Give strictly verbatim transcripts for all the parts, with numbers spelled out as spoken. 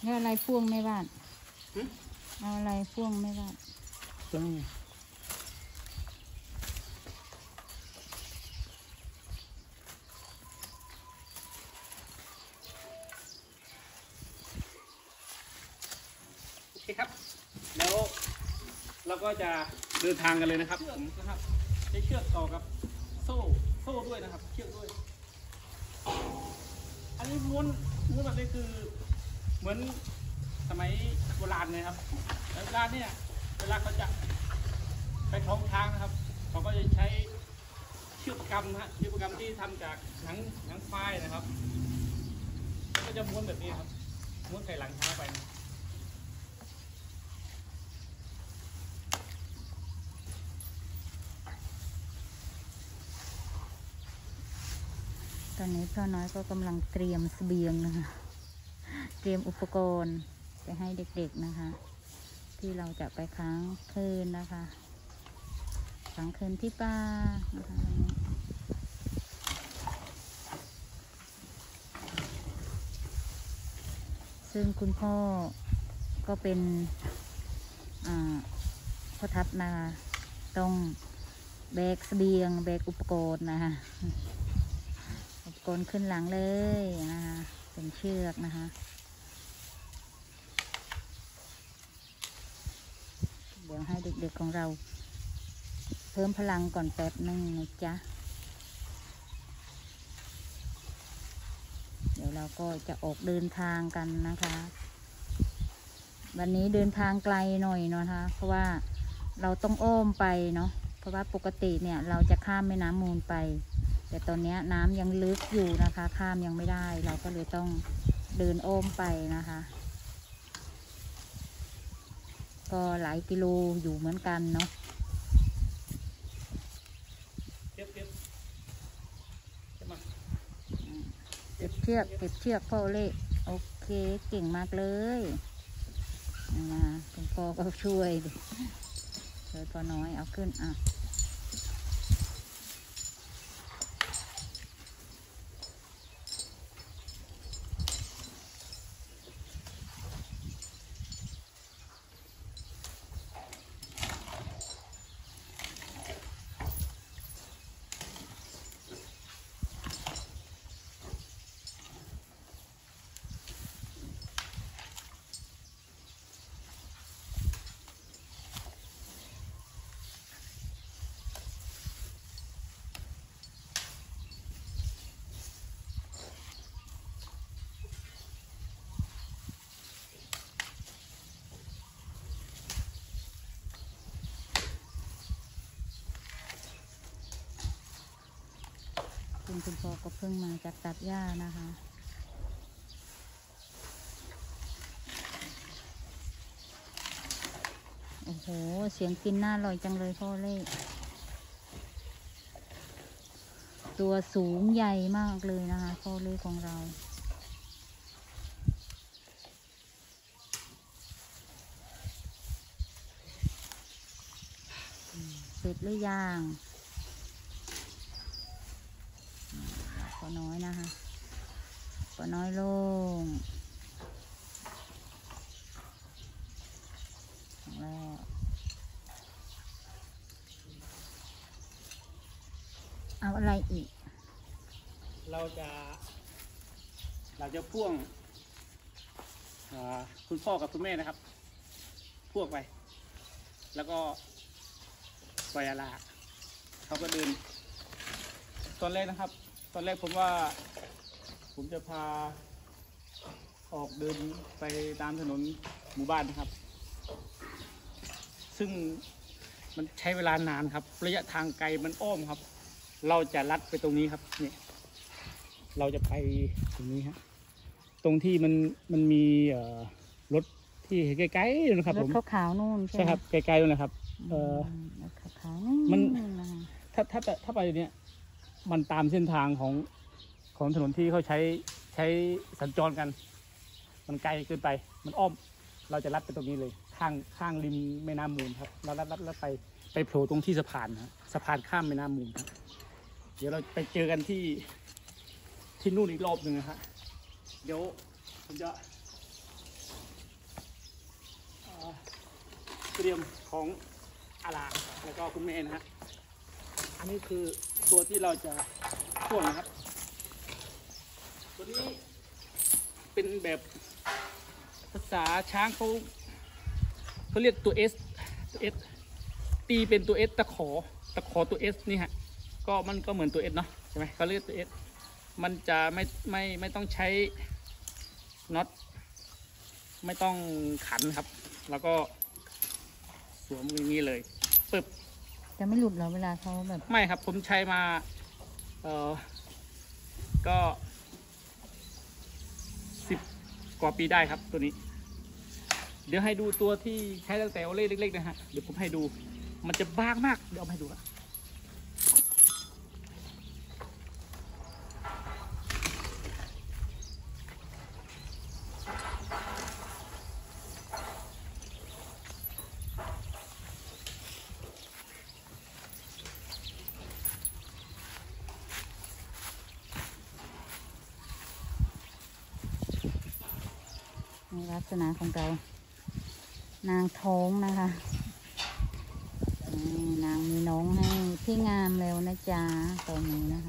แล้วอะไรพ่วงไม่บ้านเอาอะไรพ่วงไม่บ้านตรงนี้โอเคครับแล้วเราก็จะเดินทางกันเลยนะครับผมนะครับใช้เชือกต่อกับโซ่โซ่ด้วยนะครับเชือกด้วยอันนี้ม้วนม้วนแบบนี้คือเหมือนสมัยโบราณเลยครับแล้วเวลาเนี่ยเวลาเขาจะไปท้องช้างนะครับเขาก็จะใช้เชือกประกำฮะเชือกประกำที่ทำจากหนังหนังควายนะครับก็จะม้วนแบบนี้ครับม้วนใส่หลังช้างไปตอนนี้พ่อน้อยก็กำลังเตรียมเสบียงนะคะเตรียมอุปกรณ์ไปให้เด็กๆนะคะที่เราจะไปค้างคืนนะคะค้างคืนที่ป่านะคะวันนี้ซึ่งคุณพ่อก็เป็นพ่อทัพนาต้องแบกเสบียงแบกอุปกรณ์นะคะอุปกรณ์ขึ้นหลังเลยนะคะเป็นเชือกนะคะเดี๋ยวให้เด็กๆของเราเพิ่มพลังก่อนแป๊บนึงนะจ๊ะเดี๋ยวเราก็จะออกเดินทางกันนะคะวันนี้เดินทางไกลหน่อยเนาะคะเพราะว่าเราต้องอ้อมไปเนาะเพราะว่าปกติเนี่ยเราจะข้ามแม่น้ำมูลไปแต่ตอนนี้น้ำยังลึกอยู่นะคะข้ามยังไม่ได้เราก็เลยต้องเดินอ้อมไปนะคะก็หลายกิโลอยู่เหมือนกันเนาะเก็บเก็บเก็บเชือกเก็บเชือกพ่อเล่โอเคเก่งมากเลยนะคุณพ่อก็ช่วยช่วยพ่อน้อยเอาขึ้นอ่ะคุณพ่อก็เพิ่งมาจากตัดหญ้านะคะโอ้โหเสียงกินน่าอร่อยจังเลยพ่อเล่ตัวสูงใหญ่มากเลยนะคะพ่อเล่ของเราเสร็จหรือยังปอน้อยนะคะปอน้อยลงแล้วเอาอะไรอีกเราจะเราจะพ่วงคุณพ่อกับคุณแม่นะครับพ่วงไปแล้วก็ปล่อยอาลาเขาก็เดินตอนแรกนะครับตอนแรกผมว่าผมจะพาออกเดินไปตามถนนหมู่บ้านนะครับซึ่งมันใช้เวลานานครับระยะทางไกลมันอ้อมครับเราจะลัดไปตรงนี้ครับเนี่ยเราจะไปตรงนี้ฮะตรงที่มันมันมีรถที่ใกล้ๆนะครับผมรถขาวๆนู่นใช่ครับไกลๆนู่นนะครับเออขาวๆมันถ้าถ้าถ้าไปเนี่ยมันตามเส้นทางของของถนนที่เขาใช้ใช้สัญจรกันมันไกลเกินไปมันอ้อมเราจะลัดไปตรงนี้เลยข้างข้างริมแม่น้ำมูลครับเราลัดลัดลัดไปไปโผล่ตรงที่สะพานนะสะพานข้ามแม่น้ำมูลครับเดี๋ยวเราไปเจอกันที่ที่นู่นอีกรอบหนึ่งนะฮะเดี๋ยวผมจะเรียมของอาลาแล้วก็คุณแม่นะฮะอันนี้คือตัวที่เราจะพ่วงนะครับตัวนี้เป็นแบบภาษาช้างเขาเขาเรียกตัว S ตัว S ตีเป็นตัว S ตะขอตะขอตัว S นี่ฮะก็มันก็เหมือนตัว S เนาะใช่ไหมเขาเรียกตัว S มันจะไม่ไม่ไม่ต้องใช้น็อตไม่ต้องขันครับแล้วก็สวมอย่างนี้เลยปึ๊บจะไม่หลุดเหรอเวลาเขาแบบไม่ครับผมใช้มาเออก็สิบกว่าปีได้ครับตัวนี้ เดี๋ยวให้ดูตัวที่ใช้ตั้งแต่โอเล่เล็กๆนะฮะเดี๋ยวผมให้ดูมันจะบางมากเดี๋ยวเอาให้ดูครับในลักษณะของเรานางท้องนะคะนี่นางมีน้องให้พี่งามแล้วนะจ๊ะตอนนี้นะคะ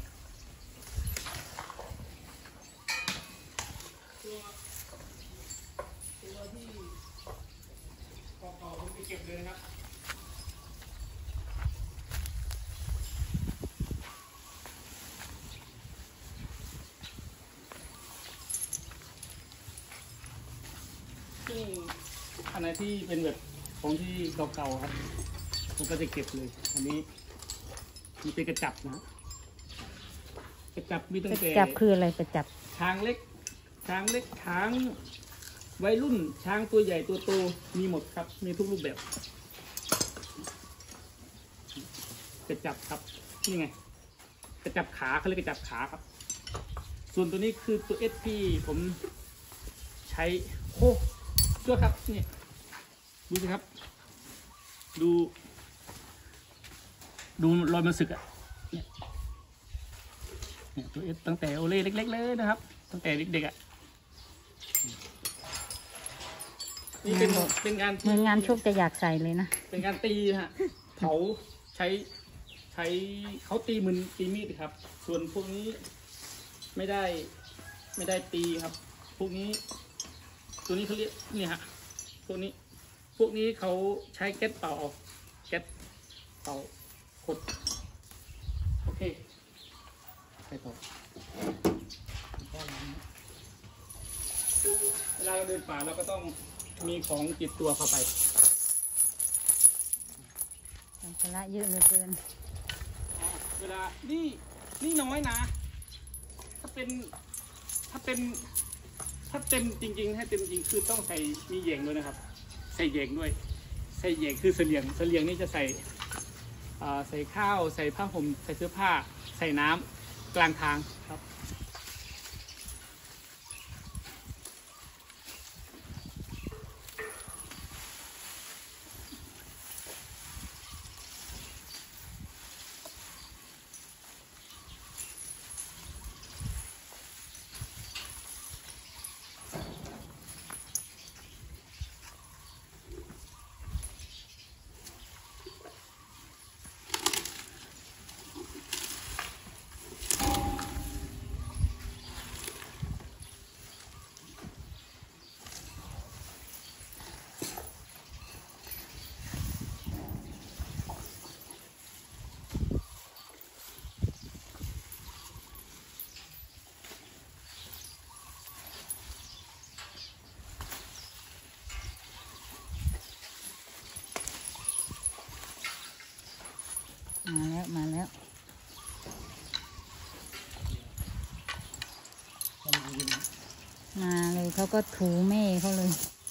ตัวตัวที่เก่าๆผมไปเก็บเลยนะครับซึ่งอันไหนที่เป็นแบบของที่เก่าๆครับผมก็จะเก็บเลยอันนี้มีเป็นกระจับนะกระจับมีตั้งแต่จับคืออะไรประจับช้างเล็ก ช้างเล็ก ช้างวัยรุ่น ช้างตัวใหญ่ตัวโต มีหมดครับ มีทุกรูปแบบ กระจับครับ นี่ไง กระจับขาเขาเรียกกระจับขาครับ ส่วนตัวนี้คือตัวเอสที่ผมใช้โอ้ด้วยครับ เนี่ย ดูสิครับ ดู ดูรอยมันสึกอะเนี่ยเนี่ยตัวเอสตั้งแต่โอเล่เล็กๆเลยนะครับ ตั้งแต่เด็กๆอ่ะนี่เป็นเป็นงานเหมือนงานชุกจะอยากใส่เลยนะเป็นการตีฮะเขาใช้ใช้เขาตีมือตีมีดครับ ส่วนพวกนี้ไม่ได้ไม่ได้ตีครับ พวกนี้ ตัวนี้เขาเรียกนี่ฮะพวกนี้พวกนี้เขาใช้แก๊สเป่าแก๊สเป่าขดโอเคไปต่อเวลาเราเดินป่าเราก็ต้องมีของติดตัวเข้าไปสัมภาระเยอะเหลือเกินเวลานี่นี่น้อยนะ ถ้าเป็นถ้าเป็นถ้าเต็มจริงๆให้เต็มจริงคือต้องใส่มีเหยงด้วยนะครับ ใส่เหยงด้วยใส่เหยงคือเสลียงเสลียงนี่จะใส่ใส่ข้าวใส่ผ้าห่มใส่เสื้อผ้าใส่น้ำกลางทางครับมาแล้วมาแล้วมาเลยเขาก็ถูแม่เขาเลย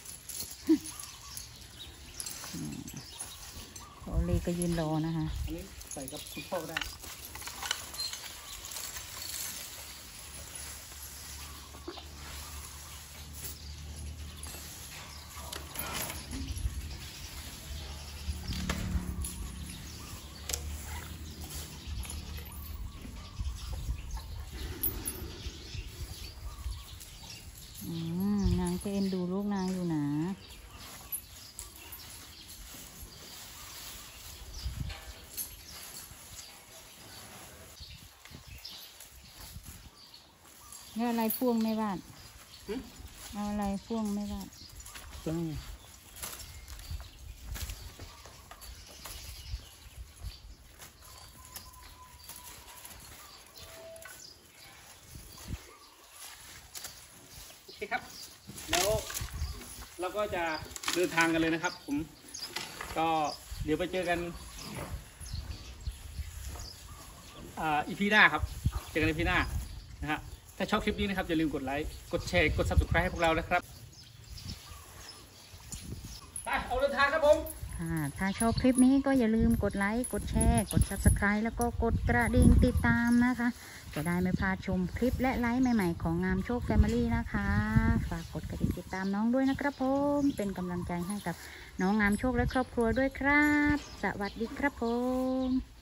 โอเลก็ยืนรอนะคะอันนี้ใส่กับคุณพ่อก็ได้แล้วอะไรพ่วงไม่บ้านหึเอาอะไรพ่วงไม่บ้านอืมโอเคครับ แล้วเราก็จะเดินทางกันเลยนะครับ ผม ก็เดี๋ยวไปเจอกัน อ่า อีพีหน้าครับ เจอกันอีพีหน้านะฮะ ถ้าชอบคลิปนี้นะครับอย่าลืมกดไลค์ กดแชร์ กด ซับสไครบ์ ให้พวกเรานะครับ ไปเอาเดินทางครับผมค่ะถ้าชอบคลิปนี้ก็อย่าลืมกดไลค์ กดแชร์ กด ซับสไครบ์ แล้วก็กดกระดิ่งติดตามนะคะ จะได้ไม่พลาดชมคลิปและไลฟ์ใหม่ๆของงามโชคแฟมิลี่นะคะ ฝากกดกระดิ่งติดตามน้องด้วยนะครับผม เป็นกำลังใจให้กับน้องงามโชคและครอบครัวด้วยครับ สวัสดีครับผม